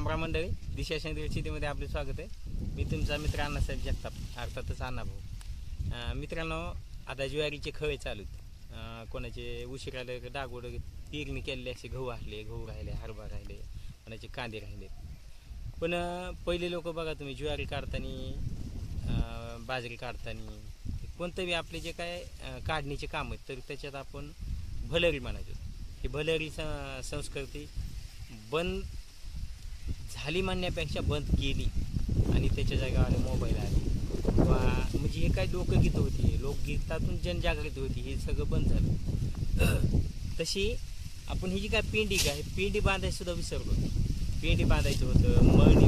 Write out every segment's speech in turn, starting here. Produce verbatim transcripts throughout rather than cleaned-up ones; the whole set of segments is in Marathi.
राम राम मंडळी, दिशा सेंद्रिय शेतीमध्ये आपले स्वागत आहे। मी तुमचा मित्र अण्णासाहेब जगताप, अर्थातच अण्णाभाऊ। मित्रांनो, आता ज्वारीचे खळे चालू आहेत, कोणाचे उशिराला डागोड पेरणी केलेले असे गहू राहिले, गहू राहिले, हरभरा राहिले, कोणाचे कांदे राहिले। पण पहिले लोक बघा तुम्ही ज्वारी काढताना, बाजरी काढताना, कोणतंही आपले जे काय काढणीचे काम आहेत तर त्याच्यात आपण भलरी म्हणायचो। ही भलरी संस्कृती बंद झाली म्हणण्यापेक्षा बंद केली आणि त्याच्या जागेवर मोबाईल आले किंवा म्हणजे हे काय लोकगीत होती, लोकगीतातून जनजागृती होती, हे सगळं बंद झालं। तशी आपण ही जी काय पेंडी काय पेंडी बांधायची सुद्धा विसरलो। पेंडी बांधायचं होतं, मळणी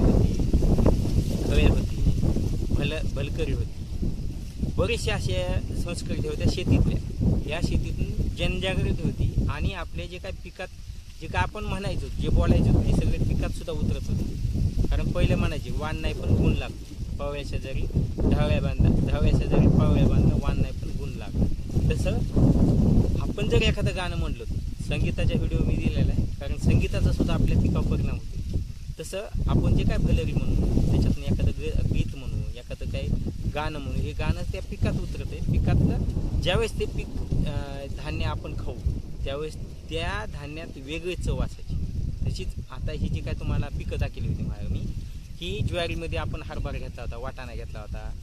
होती, खळे होती, भल भलकरी होती, बरेचसे अशा संस्कृती होत्या शेतीतल्या। या शेतीतून जनजागृती होती आणि आपल्या जे काय पिकात जे काय आपण म्हणायचो, जे बोलायचो हे सगळे पिकात सुद्धा उतरत होते। कारण पहिले म्हणायचे वाण नाही पण गुण लागतो, पवळ्या शेजारी ढावळ्या बांधा, ढावळ्या शेजारी पवळ्या बांधा, वाण नाही पण गुण लागतो। तसं आपण जर एखादं गाणं म्हणलो, संगीताचा व्हिडिओ मी दिलेला आहे, कारण संगीताचा सुद्धा आपल्या पिकावर परिणाम होतो। तसं आपण जे काय भलरी म्हणू, त्याच्यातून एखादं गीत म्हणू, एखादं काही गाणं म्हणू, हे गाणं त्या पिकात उतरत आहे। पिकातलं ज्यावेळेस ते पीक धान्य आपण खाऊ त्यावेळेस त्या धान्यात वेगळी चव असायची। तशीच आता ही जी काय तुम्हाला पिकं दाखवली होती माझ्या मी, ही ज्वारीमध्ये आपण हरभरा घेतला होता, वाटाणा घेतला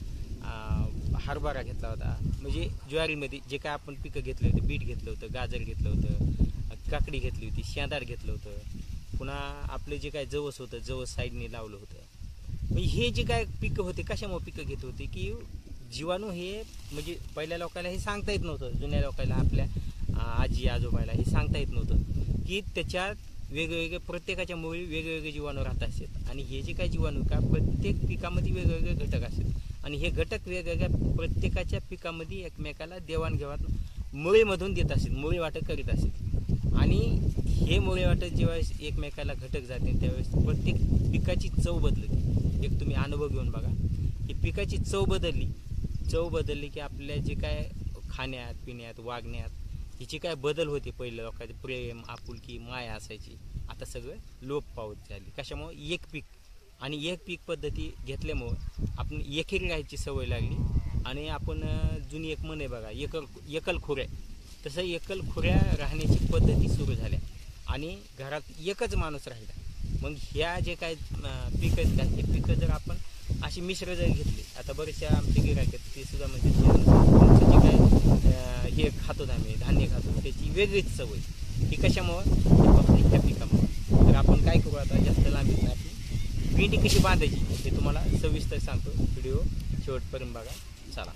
होता, हरभरा घेतला होता, म्हणजे ज्वारीमध्ये जे काय आपण पिकं घेतले होते, बीट घेतलं होतं, गाजर घेतलं होतं, काकडी घेतली होती, शेंदार घेतलं होतं, पुन्हा आपले जे काय जवस होतं, जवस साईडने लावलं होतं। म्हणजे हे जे काय पिकं होते कशामुळे पिकं घेत होते की जीवाणू हे म्हणजे पहिल्या लोकांना हे सांगता येत नव्हतं, जुन्या लोकांना आपल्या आजी आजोबाला हे सांगता येत नव्हतं की त्याच्यात वेगवेगळे प्रत्येकाच्या मुळी वेगवेगळे जीवाणू राहत असतात आणि हे जे काही जीवाणू का प्रत्येक पिकामध्ये वेगवेगळे घटक असतात आणि हे घटक वेगवेगळ्या प्रत्येकाच्या पिकामध्ये एकमेकाला देवाणघेवाण मुळीमधून देत असतात, मुळी वाटप करीत असतात। आणि हे मुळी वाटप जेव्हा एकमेकाला घटक जाते त्यावेळेस प्रत्येक पिकाची चव बदलते। एक तुम्ही अनुभव घेऊन बघा की पिकाची चव बदलली, चव बदलली की आपल्या जे काय खाण्यात पिण्यात वागण्यात हिची काय बदल होते। पहिल्या लोकांचे प्रेम आपुलकी माया असायची, आता सगळं लोप पावत झाली। कशामुळे एक पीक आणि एक पीक पद्धती घेतल्यामुळं आपण एकेरी राहायची सवय लागली आणि आपण जुनी एक म्हण आहे बघा, एकल एकल खोऱ्या, तसं एकल खोऱ्या राहण्याची पद्धती सुरू झाल्या आणि घरात एकच माणूस राहिला। मग ह्या जे काय पिकं आहेत का हे पिकं जर आपण अशी मिश्र जर घेतली, आता बरेचसे आमचे गिऱ्हाईक आहेत ते सुद्धा म्हणजे तुमचं जे काय हे खातो आम्ही धान्य खातो त्याची वेगळीच सवय ही कशामुळं फक्त ह्या पिकामुळं। तर आपण काय करू आता जास्त लांबीत नाही, आपली पेंडी कशी बांधायची हे तुम्हाला सविस्तर सांगतो, व्हिडिओ शेवटपर्यंत बघा। चला,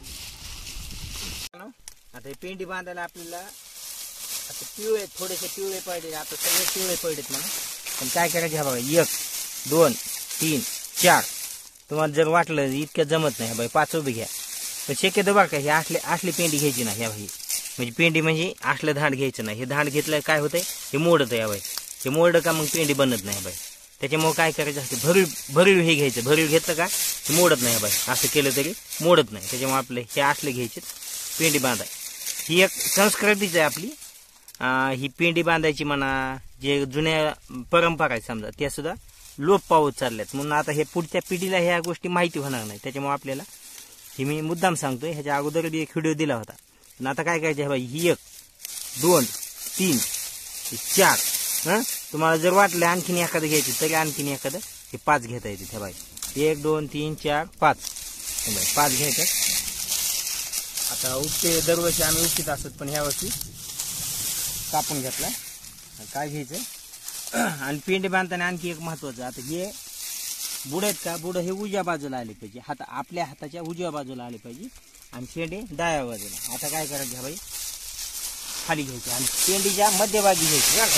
आता हे पेंडी बांधायला आपल्याला आता पिवळे थोडेसे पिवळे पडले, आता सगळे पिवळे पडलेत म्हणून, पण काय करायचे हा बघा, एक दोन तीन चार, तुम्हाला जर वाटलं इतक्या जमत नाही बाई पाच उभे घ्या, पण शक्यतो बघा का हे असले असली पेंडी घ्यायची नाही ह्या भाई, म्हणजे पेंडी म्हणजे असलं धाड घ्यायचं नाही। हे धाड घेतलं काय होतंय, हे मोडत आहे बाई, हे मोडं का मग पेंडी बनत नाही बाई। त्याच्यामुळे काय करायचं असते, भरीव भरीव हे घ्यायचं, भरीव घेतलं का हे मोडत नाही बाई, असं केलं तरी मोडत नाही। त्याच्यामुळे आपलं हे असले घ्यायचे पेंडी बांधाय, ही एक संस्कृतीच आहे आपली। ही पेंडी बांधायची म्हणा, जे जुन्या परंपरा आहेत समजा त्या सुद्धा लोप पावत चालल्यात, म्हणून आता हे पुढच्या पिढीला ह्या गोष्टी माहिती होणार नाही। त्याच्यामुळे आपल्याला ही मी मुद्दाम सांगतोय, ह्याच्या अगोदर बी एक व्हिडिओ दिला होता। पण आता काय करायचं बाई, ही एक दोन तीन चार, हं तुम्हाला जर वाटलं आणखीन एखादं घ्यायचं तरी आणखीन एखादं हे पाच घेता येते ह्या बाई, एक दोन तीन चार पाच, पाच घ्यायचं। आता उपटे दरवर्षी आम्ही उपटीत असत, पण ह्या वर्षी कापून घेतला। काय घ्यायचं आणि पेंडी बांधताना आणखी एक महत्वाचं, आता हे बुड आहेत का, बुड हे उजव्या बाजूला आले पाहिजे, हात आपल्या हाताच्या उजव्या बाजूला आले पाहिजे आणि पेंडी डाव्या बाजूला। आता काय करायचं बाई, खाली घ्यायची आणि पेंडीच्या मध्यभागी घ्यायची बरं का,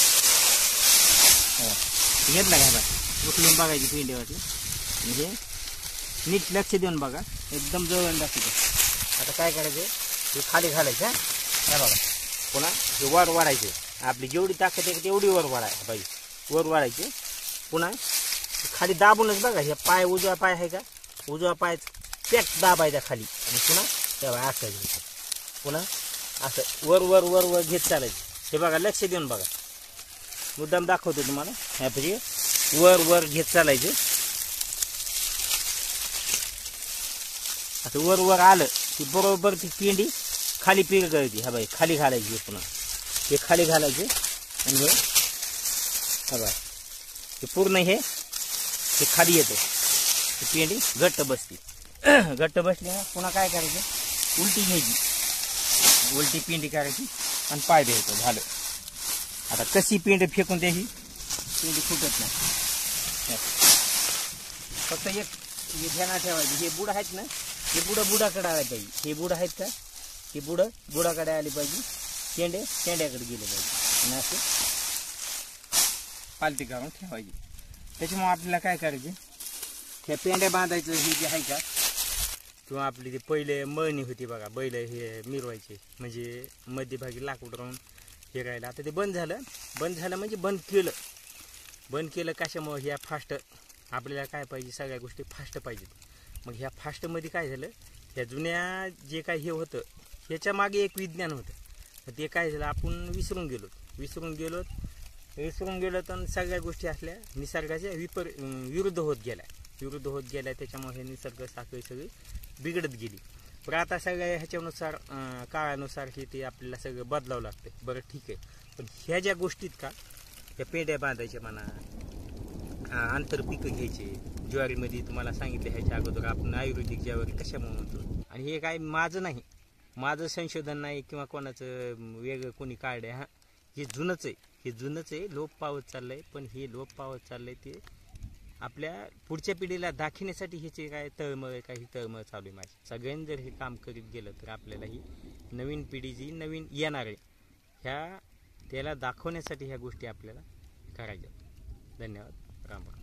घेतला घ्या बाई, उचलून बघायची पेंडी वाटली म्हणजे नीट लक्ष देऊन बघा, एकदम जवळ दाखवतो। आता काय करायचं, हे खाली घालायचं हे बघा, पुन्हा हे वर वाढायचे, आपली जेवढी ताकद आहे तेवढी वर वाढाय पाहिजे, वर वाढायचे, पुन्हा खाली दाबूनच बघा, हे पाय उजवा पाय आहे का, उजवा पाय पॅक दाबायचा खाली आणि पुन्हा तेव्हा असं घ्यायचं, पुन्हा असं वर वर वर वर घेत चालायचं। हे बघा लक्ष देऊन बघा, मुद्दाम दाखवतो तुम्हाला, ह्यापैकी वर वर घेत चालायचं. असं वर वर आलं की बरोबर ती पेंडी खाली पिरगळती. हा बाई खाली घालायची पुन्हा हे खाली घालायचे आणि हे हा बाई हे पूर्ण हे हे खाली येतं. ती पेंडी घट्ट बसते. घट्ट बसली ना पुन्हा काय करायचं उलटी घ्यायची. उलटी पेंडी करायची आणि पाय द्यायचं. झालं. आता कशी पेंडी फेकून द्यायची पेंडी फुटत नाही. फक्त एक हे ध्यानात ठेवायचं हे बुड आहेत ना हे बुडं बुडाकडे आले पाहिजे. हे बुड आहेत का हे बुडं बुडाकडे आले पाहिजे. शेंडे शेंड्याकडे गेले पाहिजे आणि असं पालती करून ठेवायची. त्याच्यामुळे आपल्याला काय करायचे ह्या पेंड्या बांधायचं हे जे आहे का किंवा आपली ते पहिले मळणी होती बघा बैल हे मिरवायचे म्हणजे मध्यभागी लाकूड राहून हे राहिलं. आता ते बंद झालं. बंद झालं म्हणजे बंद केलं. बंद केलं कशामुळे ह्या फास्ट आपल्याला काय पाहिजे सगळ्या गोष्टी फास्ट पाहिजेत. मग ह्या फास्टमध्ये काय झालं ह्या जुन्या जे काय हे होतं ह्याच्या मागे एक विज्ञान होतं. ते काय झालं आपण विसरून गेलो विसरून गेलो विसरून गेलो तर सगळ्या गोष्टी असल्या निसर्गाच्या विपर विरुद्ध होत गेल्या विरुद्ध होत गेल्या. त्याच्यामुळे हे निसर्ग साखळी सगळी बिघडत गेली. पण आता सगळ्या ह्याच्यानुसार काळानुसार हे ते आपल्याला सगळं बदलावं लागतं. बरं ठीक आहे. पण ह्या ज्या गोष्टीत का ह्या पेंड्या बांधायच्या म्हणा आंतरपिकं घ्यायचे. ज्वारीमध्ये तुम्हाला सांगितलं ह्याच्या अगोदर आपण आयुर्वेदिक ज्वारी कशामुळे म्हणतो. आणि हे काय माझं नाही माझं संशोधन नाही किंवा कोणाचं वेगळं कोणी काढलं आहे. हां हे जुनंच आहे हे जुनंच आहे. लोप पावत चाललं आहे. पण हे लोप पावत चाललं आहे ते आपल्या पुढच्या पिढीला दाखवण्यासाठी ह्याचे काय तळमळ काही तळमळ चालू आहे माझी. सगळ्यांनी जर हे काम करीत गेलं तर आपल्याला ही नवीन पिढी जी नवीन येणार आहे ह्या त्याला दाखवण्यासाठी ह्या गोष्टी आपल्याला करायच्या. धन्यवाद. राम राम.